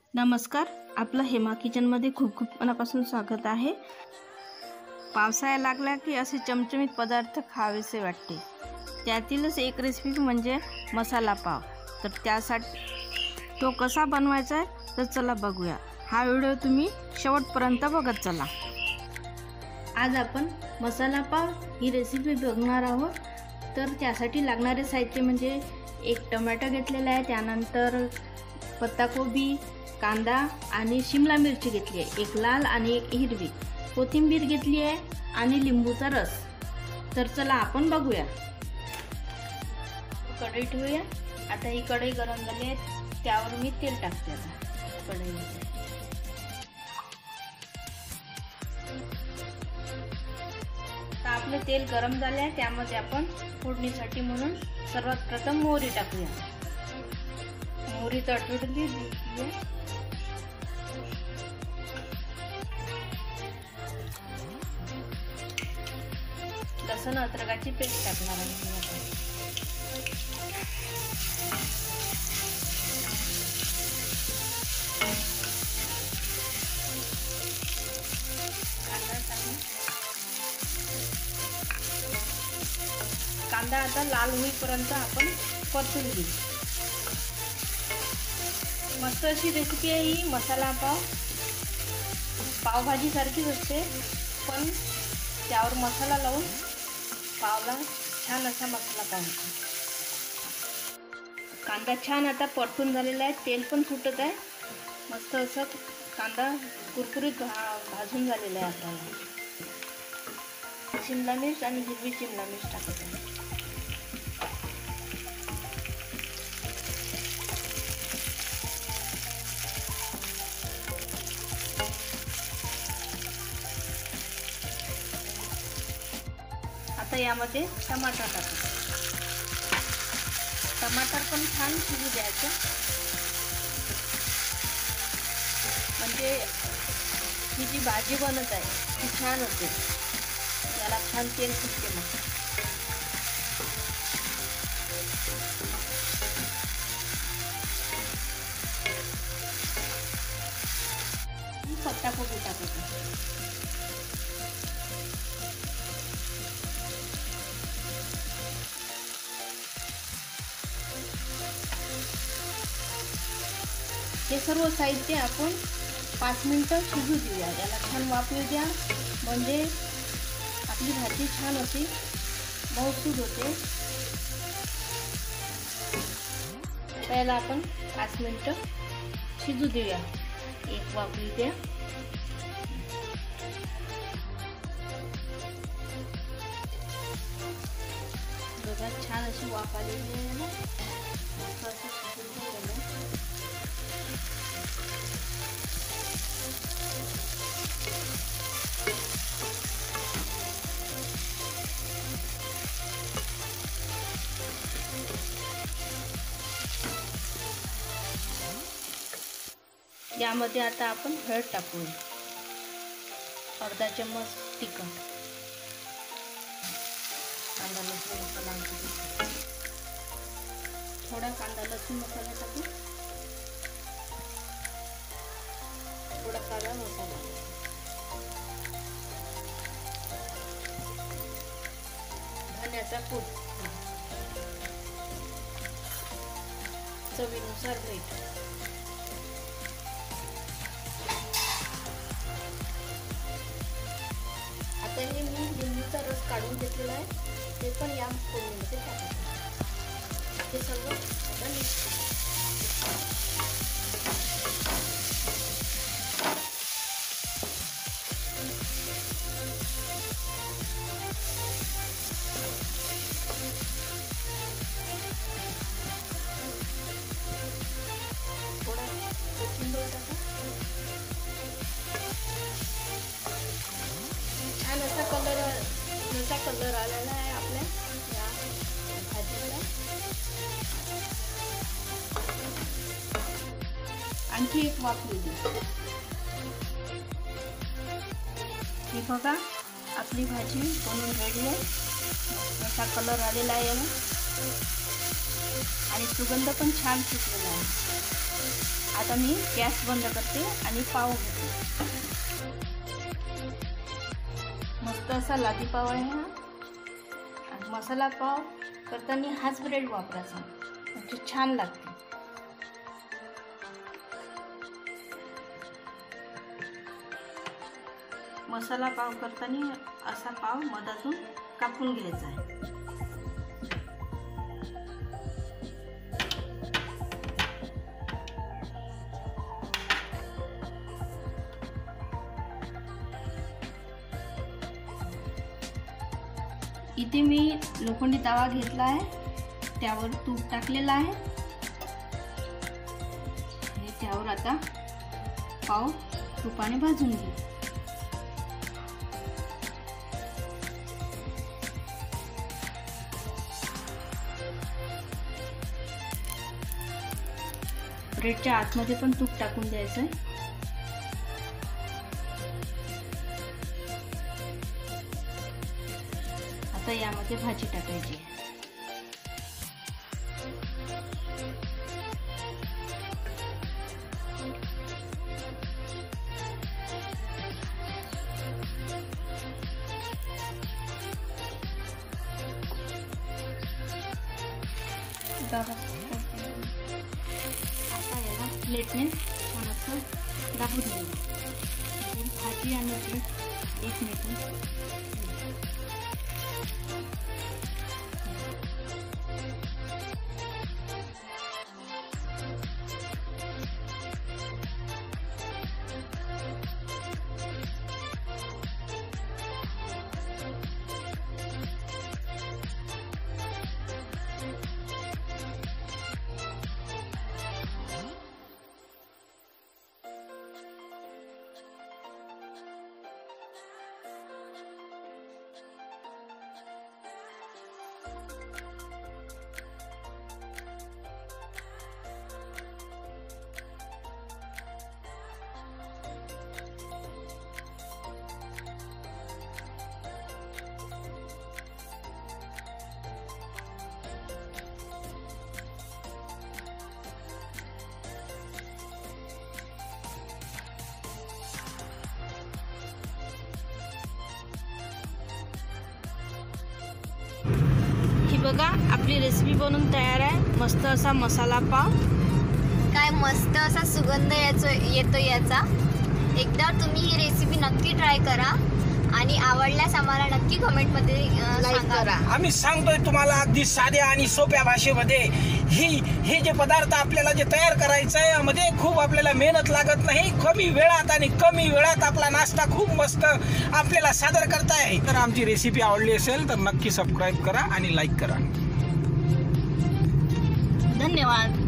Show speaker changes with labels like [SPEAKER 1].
[SPEAKER 1] नमस्कार, आपलं हेमा किचनमध्ये खूप खूप मनापासून स्वागत आहे। पावसाळा लागला की असे चमचमीत पदार्थ खावेसे वाटते। त्यातीलच एक रेसिपी म्हणजे मसाला पाव। तर त्यासाठी तो कसा बनवायचा आहे तर चला बघूया। हा व्हिडिओ तुम्ही शेवटपर्यंत बघत चला। आज आपण मसाला पाव ही रेसिपी बघणार आहोत। तर त्यासाठी लागणारे साहित्य म्हणजे एक टोमॅटो घेतलेला आहे, त्यानंतर पत्ताकोबी, कांदा आणि शिमला मिरची घेतली आहे, एक लाल आणि एक हिरवी, कोथिंबीर घेतली आहे आणि लिंबूचा रस। तर चला आपण बघूया। कढई ठेवूया। आता ही कढई गरम झाली आहे, त्यावर मी तेल टाकते। आता कढईमध्ये आपले तेल गरम झाले आहे, त्यामध्ये आपण फोडणीसाठी म्हणून सर्वात प्रथम मोहरी टाकूया। मोहरी तडतडली लसूण अद्रकाची पेस्ट टाकणार आहे। कांदा आता लाल होईपर्यंत आपण परतून घेऊ। मस्त अशी रेसिपी आहे ही मसाला पाव। पावभाजी सारखीच असते, पण त्यावर मसाला लावून पावला छान असा मसाला पाव होतो। कांदा छान आता परतून झालेला आहे, तेल पण सुटत आहे। मस्त असं कांदा कुरकुरीत भाजून झालेला आहे। आपल्याला शिमला मिर्च आणि हिरवी शिमला मिर्च टाकत आहे। आता यामध्ये टमाटर टाकू। टमाटर पण छान शिजू द्यायचं, म्हणजे ही जी भाजी बनत आहे ती छान होते, याला छान तेल सुटते। मग पत्ताकोबी टाकायची। हे सर्व साहित्य आपण 5 मिनिटं शिजू देऊया। याला छान वाफू द्या, म्हणजे आपली भाजी छान अशी मऊसूद होते। त्याला आपण 5 मिनिटं शिजू देऊया, एक वाफू द्या। बघा छान अशी वाफ आलेली आहे ना, मस्त असं शिजून झालं। यामध्ये आता आपण हळद टाकू, अर्धा चम्मच तिखट, कांदा लसूण मसाला, थोडा कांदा लसूण मसाला टाकू, थोडा काळा मसाला, धण्याचा कूट, चवीनुसार मीठ। आता हे मी लिंबूचा रस काढून घेतलेला आहे, ते पण या फोडणीमध्ये टाकायचं। हे सर्व आता मिक्स करू। थोडा कोथिंबीर टाका। छान असा कलर आलेला आहे आपल्या या भाजीला। आणखी एक वाफू दे। ही बघा आपली भाजी बनवून रेडी आहे। असा कलर आलेला आहे आणि सुगंध पण छान सुटलेला आहे। आता मी गॅस बंद करते आणि पाव घेते. मस्त असा लादी पाव आहे हा. मसाला पाव करताना हाच ब्रेड वापरायचा, म्हणजे छान लागते. मसाला पाव करताना असा पाव मधातून कापून घ्यायचा आहे. इथे मी लोखंडी तवा घेतला आहे, त्यावर तूप टाकलेलं आहे आणि त्यावर आता पाव तुपाने भाजून घेऊ. ब्रेडच्या आतमध्ये पण तूप टाकून द्यायचं आहे. आता यामध्ये भाजी टाकायची आहे. आता याला प्लेटने छान असं दाबून घेऊ. भाजी आणि प्लेट एकमेकांना ही बघा आपली रेसिपी बनून तयार आहे. मस्त असा मसाला पाव.
[SPEAKER 2] काय मस्त असा सुगंध येतो याचा. एकदा तुम्ही ही रेसिपी नक्की ट्राय करा आणि आवडल्यास आम्हाला नक्की कमेंटमध्ये
[SPEAKER 3] लाईक करा. आम्ही सांगतोय तुम्हाला अगदी साध्या आणि सोप्या भाषेमध्ये हे जे पदार्थ आपल्याला जे तयार करायचं आहे यामध्ये खूप आपल्याला मेहनत लागत नाही. कमी वेळात आणि कमी वेळात आपला नाश्ता खूप मस्त आपल्याला सादर करताय. तर आमची रेसिपी आवडली असेल तर नक्की सबस्क्राईब करा आणि लाईक करा.
[SPEAKER 1] धन्यवाद.